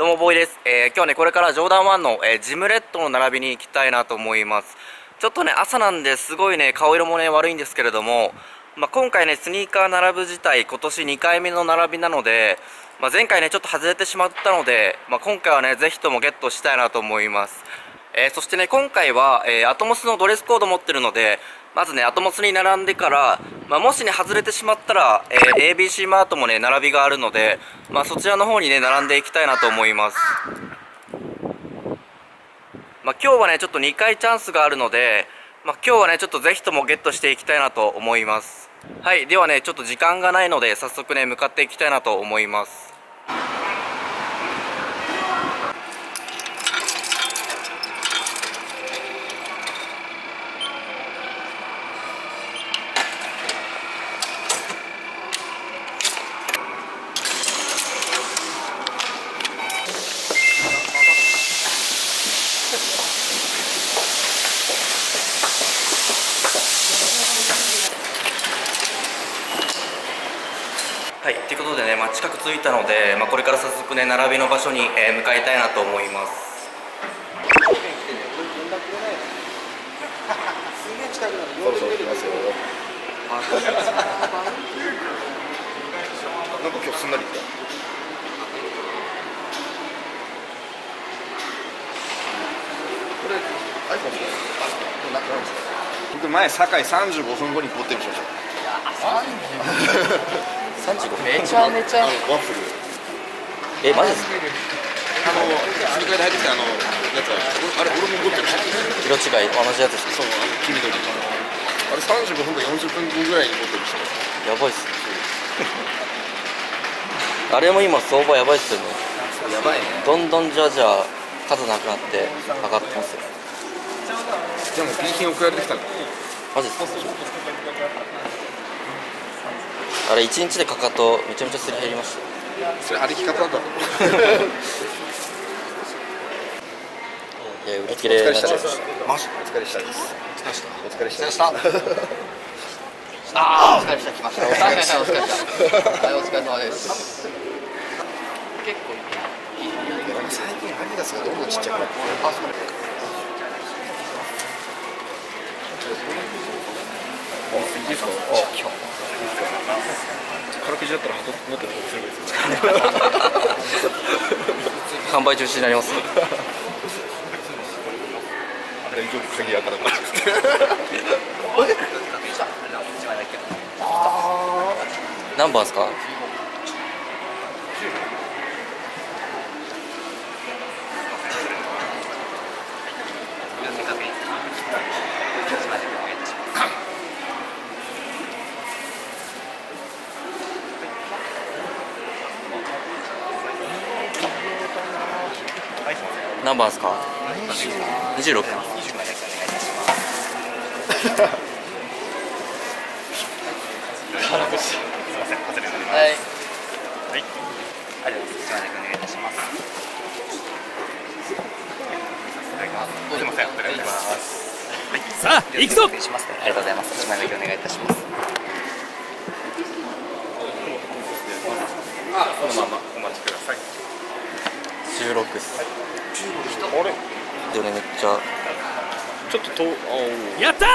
どうもボーイです。今日はねこれからジョーダン1の、ジムレッドの並びに行きたいなと思います。ちょっとね朝なんですごいね顔色もね悪いんですけれども、今回ねスニーカー並ぶ自体今年2回目の並びなので、前回ねちょっと外れてしまったので、今回はねぜひともゲットしたいなと思います。そしてね今回は、アトモスのドレスコード持ってるので、まずねアトモスに並んでから、もしね外れてしまったら、ABC マートもね並びがあるので、そちらの方にね並んでいきたいなと思います。今日はねちょっと2回チャンスがあるので、今日はねちょっとぜひともゲットしていきたいなと思います。はい、ではねちょっと時間がないので早速ね向かっていきたいなと思います。はい、ということでね、近く着いたので、これから早速ね、並びの場所に、向かいたいなと思います。 なんか今日すんなり来た。これ iPhone ですか？なんですか？僕前酒井35分後にポッテンしました。 35めちゃめちゃワッフル。 マジですか？ スニーカーで入ってきたやつはあれ俺も持ってるし。 色違い同じやつですか？ そう、黄緑。あれ35分か40分後ぐらいに持ってるし。 やばいっすね。あれも今相場やばいっすよね。 やばいね。 どんどんじゃ数なくなって上がってますよ。 でも B 品送られてきたの。 マジですか？あれ1日でかかとめちゃめちゃすり減りました。 それ歩き方だと思う。 いや売り切れになっちゃいました。 マジお疲れしたです。お疲れした。 お疲れした。ああお疲れした来ました。お疲れしたお疲れした。はいお疲れ様です。結構いい。 なんか最近アディダスがどんどんちっちゃくなって。あそうね。いいですか？今日。カラオケだったらもっとするんですよ。 販売中止になります。 大丈夫鍵開かなかったです。 何番ですか？何番ですか？26。はい。ありがとうございます。1枚だけお願いいたします。すみません、お願いします。 さあ、行くぞ。 ありがとうございます。1枚だけお願いいたします。 このままお待ちください。 16っす。 あれ？ でねめっちゃ。 ちょっとやった。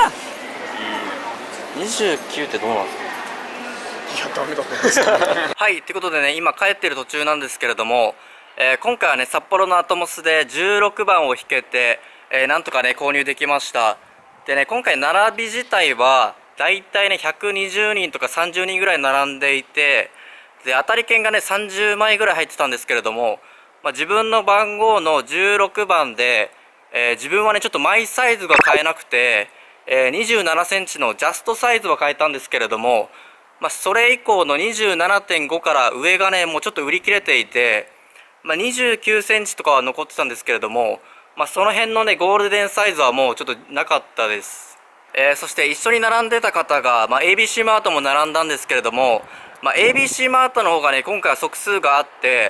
29ってどうなんですか？ いやダメだと思います。 はい、ということでね今帰ってる途中なんですけれども、今回はね札幌のアトモスで16番を引けて、なんとかね購入できました。でね今回並び自体はだいたいね120人とか30人ぐらい並んでいて、で当たり券がね30枚ぐらい入ってたんですけれども、自分の番号の16番で、自分はねちょっとマイサイズが買えなくて、27センチのジャストサイズは買えたんですけれども、それ以降の 27.5 から上がねもうちょっと売り切れていて、29センチとかは残ってたんですけれども、その辺のねゴールデンサイズはもうちょっとなかったです。そして一緒に並んでた方が、ABC マートも並んだんですけれども、ABC マートの方がね今回は足数があって、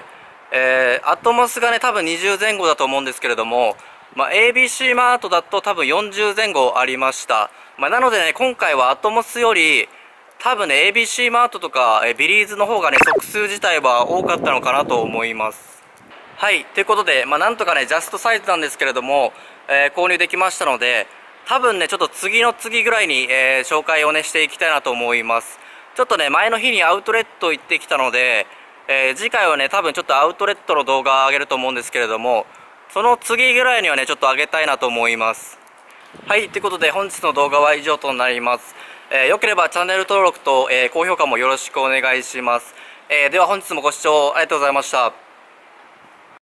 アトモスがね多分20前後だと思うんですけれども、ABC マートだと多分40前後ありました。なのでね今回はアトモスより多分ね ABC マートとかビリーズの方がね足数自体は多かったのかなと思います。 はい、ということで、なんとかね、ジャストサイズなんですけれども、購入できましたので、多分ね、ちょっと次の次ぐらいに、紹介をね、していきたいなと思います。ちょっとね、前の日にアウトレット行ってきたので、次回はね、多分ちょっとアウトレットの動画を上げると思うんですけれども、その次ぐらいにはね、ちょっと上げたいなと思います。はい、ということで、本日の動画は以上となります。よければチャンネル登録と、高評価もよろしくお願いします。では本日もご視聴ありがとうございました。